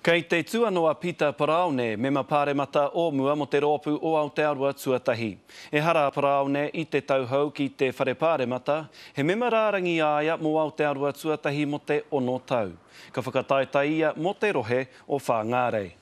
Kei te tuanoa Pita Paraone, mema paaremata o mua mo te ropu o Aotearoa Tuatahi. E hara Paraone i te tauhou ki te whare paaremata, he mema rārangi aia mo Aotearoa Tuatahi mo te 6 tau. Ka whakataetaia mo te rohe o Whangārei.